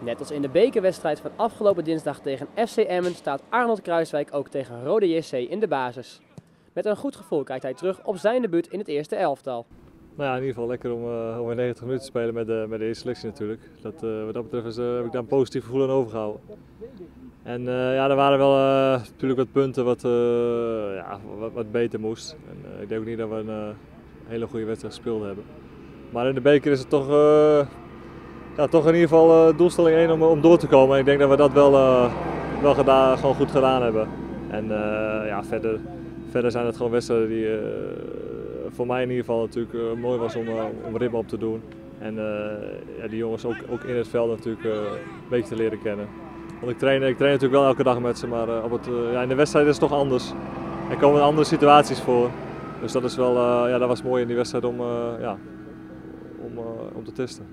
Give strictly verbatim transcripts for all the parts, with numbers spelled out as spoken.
Net als in de bekerwedstrijd van afgelopen dinsdag tegen F C Emmen staat Arnold Kruijswijk ook tegen Rode J C in de basis. Met een goed gevoel kijkt hij terug op zijn debuut in het eerste elftal. Nou ja, in ieder geval lekker om, uh, om in negentig minuten te spelen met de, met de eerste selectie natuurlijk. Dat, uh, wat dat betreft is, uh, heb ik daar een positief gevoel aan overgehouden. En uh, ja, er waren wel uh, natuurlijk wat punten wat, uh, ja, wat, wat beter moest. En, uh, ik denk ook niet dat we een uh, hele goede wedstrijd gespeeld hebben. Maar in de beker is het toch, uh, ja, toch in ieder geval uh, doelstelling één om, om door te komen. En ik denk dat we dat wel, uh, wel gedaan, gewoon goed gedaan hebben. En uh, ja, verder, verder zijn het gewoon wedstrijden die uh, voor mij in ieder geval natuurlijk uh, mooi was om, uh, om ritme op te doen. En uh, ja, die jongens ook, ook in het veld natuurlijk uh, een beetje te leren kennen. Want ik train, ik train natuurlijk wel elke dag met ze, maar uh, op het, uh, ja, in de wedstrijd is het toch anders. Er komen andere situaties voor. Dus dat, is wel, uh, ja, dat was mooi in die wedstrijd om, uh, ja, om, uh, om te testen.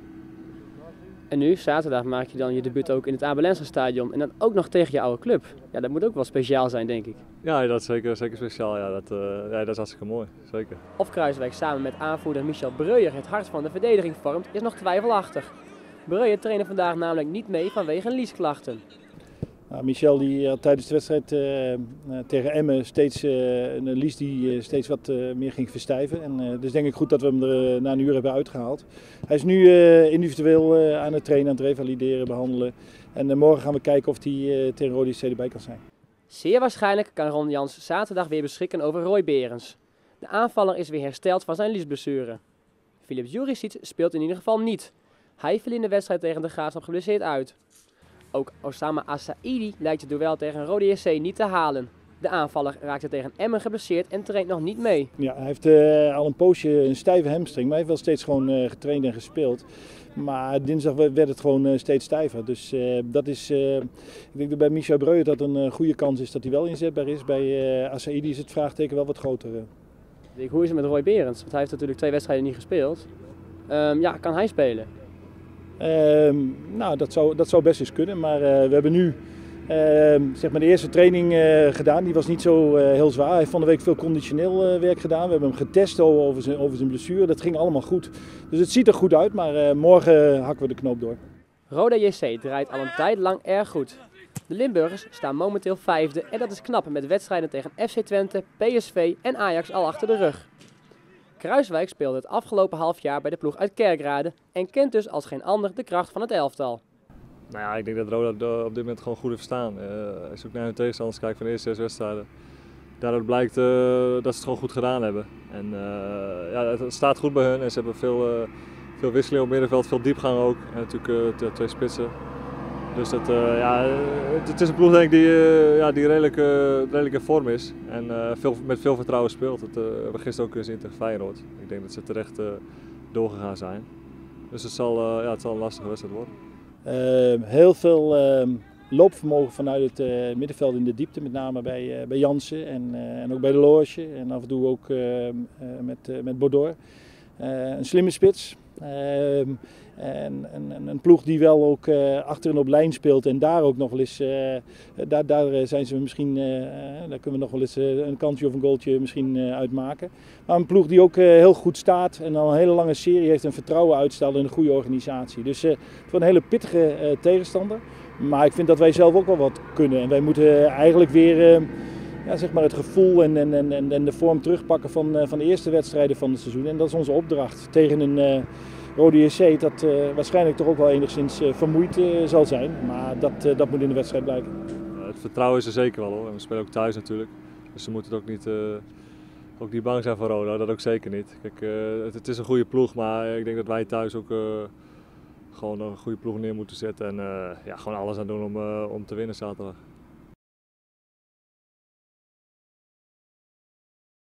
En nu, zaterdag, maak je dan je debuut ook in het Abelense stadion en dan ook nog tegen je oude club. Ja, dat moet ook wel speciaal zijn, denk ik. Ja, dat is zeker, zeker speciaal. Ja, dat, uh, ja, dat is hartstikke mooi, zeker. Of Kruijswijk samen met aanvoerder Michel Breuer het hart van de verdediging vormt, is nog twijfelachtig. Breuer trainde vandaag namelijk niet mee vanwege liesklachten. Nou, Michel die had tijdens de wedstrijd uh, tegen Emmen steeds uh, een lies die uh, steeds wat uh, meer ging verstijven. En, uh, dus denk ik goed dat we hem er uh, na een uur hebben uitgehaald. Hij is nu uh, individueel uh, aan het trainen, aan het revalideren, behandelen. En uh, morgen gaan we kijken of hij uh, tegen Rode J C erbij kan zijn. Zeer waarschijnlijk kan Ron Jans zaterdag weer beschikken over Roy Berends. De aanvaller is weer hersteld van zijn liesblessure. Filip Juricic speelt in ieder geval niet. Hij viel in de wedstrijd tegen de Graafschap geblesseerd uit. Ook Osama Assaidi lijkt het duel tegen Rode J C niet te halen. De aanvaller raakte tegen Emmen geblesseerd en traint nog niet mee. Ja, hij heeft uh, al een poosje een stijve hamstring, maar hij heeft wel steeds gewoon uh, getraind en gespeeld. Maar dinsdag werd het gewoon uh, steeds stijver. Dus uh, dat is, uh, ik denk dat bij Michel Breuer dat een uh, goede kans is dat hij wel inzetbaar is. Bij uh, Assaidi is het vraagteken wel wat groter. Uh. Hoe is het met Roy Berends? Want hij heeft natuurlijk twee wedstrijden niet gespeeld. Um, ja, kan hij spelen? Uh, nou, dat zou, dat zou best eens kunnen, maar uh, we hebben nu uh, zeg maar de eerste training uh, gedaan. Die was niet zo uh, heel zwaar. Hij heeft van de week veel conditioneel uh, werk gedaan. We hebben hem getest over zijn, over zijn blessure. Dat ging allemaal goed. Dus het ziet er goed uit, maar uh, morgen hakken we de knoop door. Roda J C draait al een tijd lang erg goed. De Limburgers staan momenteel vijfde en dat is knap met wedstrijden tegen F C Twente, P S V en Ajax al achter de rug. Kruijswijk speelde het afgelopen half jaar bij de ploeg uit Kerkrade en kent dus als geen ander de kracht van het elftal. Nou ja, ik denk dat Roda op dit moment gewoon goed heeft staan. Uh, als je ook naar hun tegenstanders kijkt van de eerste zes wedstrijden, daaruit blijkt uh, dat ze het gewoon goed gedaan hebben. En uh, ja, het staat goed bij hun en ze hebben veel, uh, veel wisseling op het middenveld, veel diepgang ook. En natuurlijk uh, twee spitsen. Dus dat, uh, ja, het, het is een ploeg denk ik die, uh, ja, die redelijk, uh, redelijk in vorm is en uh, veel, met veel vertrouwen speelt. Dat uh, hebben we gisteren ook gezien tegen Feyenoord. Ik denk dat ze terecht uh, doorgegaan zijn. Dus het zal, uh, ja, het zal een lastige wedstrijd worden. Uh, heel veel uh, loopvermogen vanuit het uh, middenveld in de diepte, met name bij, uh, bij Jansen en, uh, en ook bij de Loge. En af en toe ook uh, uh, met, uh, met Bordeaux. Uh, een slimme spits. Uh, en, en een ploeg die wel ook uh, achterin op lijn speelt en daar ook nog wel eens, uh, daar, daar zijn ze misschien, uh, daar kunnen we nog wel eens uh, een kansje of een goaltje misschien uh, uitmaken. Maar een ploeg die ook uh, heel goed staat en al een hele lange serie heeft en vertrouwen uitstelt in een goede organisatie. Dus uh, voor een hele pittige uh, tegenstander. Maar ik vind dat wij zelf ook wel wat kunnen en wij moeten uh, eigenlijk weer uh, ja, zeg maar het gevoel en, en, en, en de vorm terugpakken van, uh, van de eerste wedstrijden van het seizoen. En dat is onze opdracht tegen een uh, Rode J C dat uh, waarschijnlijk toch ook wel enigszins uh, vermoeid uh, zal zijn. Maar dat, uh, dat moet in de wedstrijd blijken. Ja, het vertrouwen is er zeker wel hoor. En we spelen ook thuis natuurlijk. Dus ze moeten het ook niet, uh, ook niet bang zijn voor Roda, dat ook zeker niet. Kijk, uh, het, het is een goede ploeg, maar ik denk dat wij thuis ook uh, gewoon een goede ploeg neer moeten zetten. En uh, ja, gewoon alles aan doen om, uh, om te winnen zaterdag.